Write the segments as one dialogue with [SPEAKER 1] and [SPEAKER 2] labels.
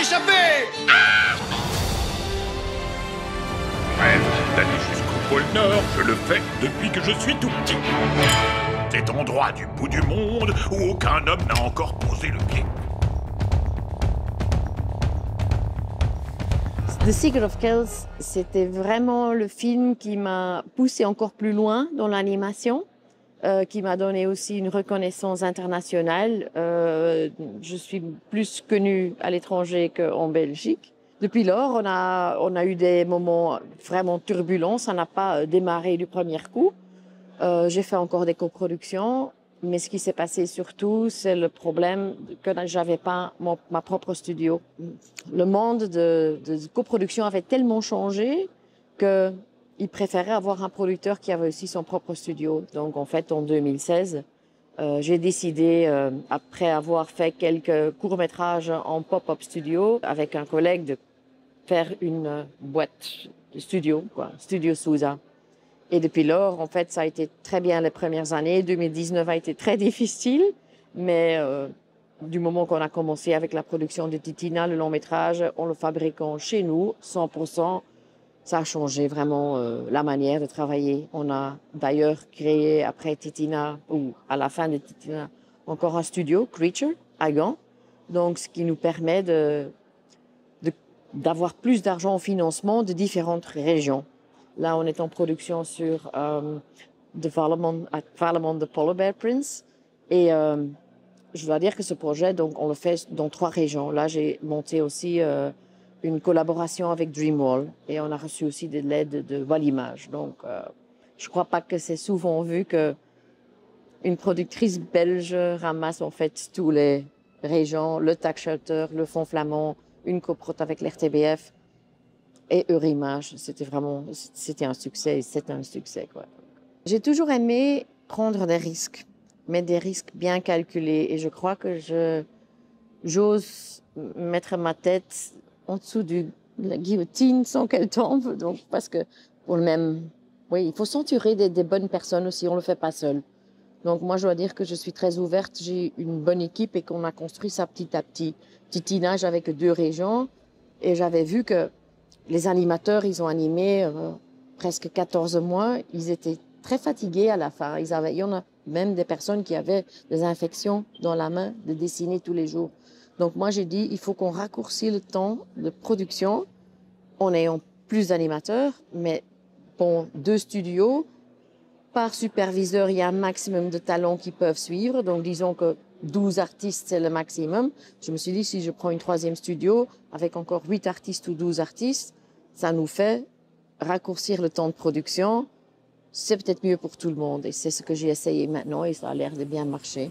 [SPEAKER 1] échapper!
[SPEAKER 2] Rêve d'aller jusqu'au pôle Nord, je le fais depuis que je suis tout petit. Cet endroit du bout du monde où aucun homme n'a encore posé le pied.
[SPEAKER 3] The Secret of Kells, c'était vraiment le film qui m'a poussé encore plus loin dans l'animation, qui m'a donné aussi une reconnaissance internationale. Je suis plus connue à l'étranger qu'en Belgique. Depuis lors, on a eu des moments vraiment turbulents. Ça n'a pas démarré du premier coup. J'ai fait encore des coproductions, mais ce qui s'est passé surtout, c'est le problème que j'avais pas ma propre studio. Le monde de coproduction avait tellement changé qu'ils préféraient avoir un producteur qui avait aussi son propre studio. Donc en fait, en 2016, j'ai décidé, après avoir fait quelques courts-métrages en pop-up studio avec un collègue, de faire une boîte de studio, Studio Sousa. Et depuis lors, en fait, ça a été très bien les premières années. 2019 a été très difficile, mais du moment qu'on a commencé avec la production de Titina, le long-métrage, en le fabriquant chez nous, 100%, ça a changé vraiment la manière de travailler. On a d'ailleurs créé, après Titina, ou à la fin de Titina, encore un studio, Creature, à Gand. Donc, ce qui nous permet d'avoir plus d'argent au financement de différentes régions. Là, on est en production sur Development the Polar Bear Prince. Et je dois dire que ce projet, donc, on le fait dans 3 régions. Là, j'ai monté aussi une collaboration avec Dreamwall. Et on a reçu aussi de l'aide de Wallimage. Donc, je ne crois pas que c'est souvent vu qu'une productrice belge ramasse en fait tous les régions, le Tax Shelter, le Fonds Flamand, une coprod avec l'RTBF et Eurimage. C'était un succès et c'est un succès, quoi. J'ai toujours aimé prendre des risques, mais des risques bien calculés. Et je crois que j'ose mettre ma tête en dessous de la guillotine sans qu'elle tombe. Donc, parce que il faut s'entourer des bonnes personnes aussi, on ne le fait pas seul. Donc moi, je dois dire que je suis très ouverte. J'ai une bonne équipe et qu'on a construit ça petit à petit. Titina, j'avais que 2 régions et j'avais vu que les animateurs, ils ont animé presque 14 mois. Ils étaient très fatigués à la fin. Il y en a même des personnes qui avaient des infections dans la main de dessiner tous les jours. Donc moi, j'ai dit, il faut qu'on raccourcisse le temps de production en ayant plus d'animateurs, mais bon, 2 studios. Par superviseur, il y a un maximum de talents qui peuvent suivre. Donc, disons que 12 artistes, c'est le maximum. Je me suis dit, si je prends une 3e studio avec encore 8 artistes ou 12 artistes, ça nous fait raccourcir le temps de production. C'est peut-être mieux pour tout le monde. Et c'est ce que j'ai essayé maintenant et ça a l'air de bien marcher.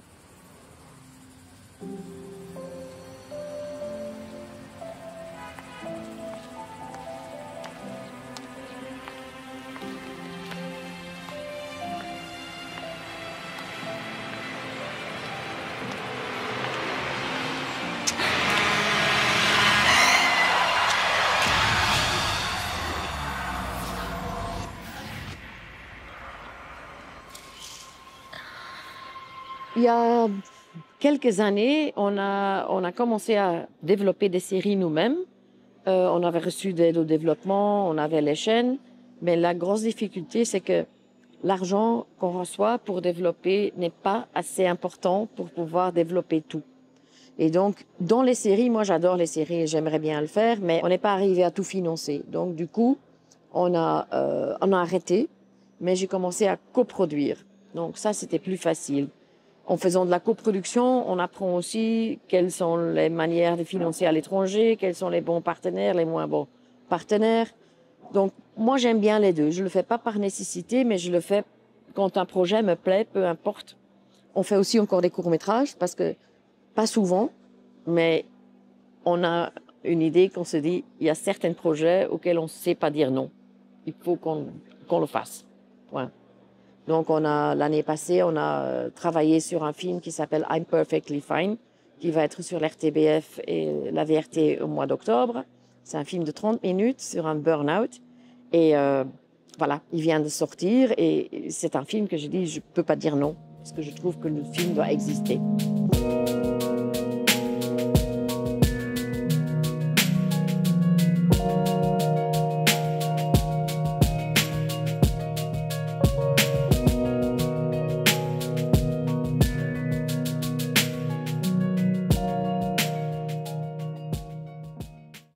[SPEAKER 3] Il y a quelques années, on a commencé à développer des séries nous-mêmes. On avait reçu d'aide au développement, on avait les chaînes. Mais la grosse difficulté, c'est que l'argent qu'on reçoit pour développer n'est pas assez important pour pouvoir développer tout. Et donc, dans les séries, moi j'adore les séries et j'aimerais bien le faire, mais on n'est pas arrivé à tout financer. Donc du coup, on a arrêté, mais j'ai commencé à coproduire. Donc ça, c'était plus facile. En faisant de la coproduction, on apprend aussi quelles sont les manières de financer à l'étranger, quels sont les bons partenaires, les moins bons partenaires. Donc, moi, j'aime bien les deux. Je le fais pas par nécessité, mais je le fais quand un projet me plaît, peu importe. On fait aussi encore des courts-métrages, parce que, pas souvent, mais on a une idée qu'on se dit, il y a certains projets auxquels on ne sait pas dire non. Il faut qu'on le fasse. Voilà. Donc, l'année passée, on a travaillé sur un film qui s'appelle I'm Perfectly Fine, qui va être sur l'RTBF et la VRT au mois d'octobre. C'est un film de 30 minutes sur un burn-out. Et voilà, il vient de sortir et c'est un film que je dis, je ne peux pas dire non, parce que je trouve que le film doit exister.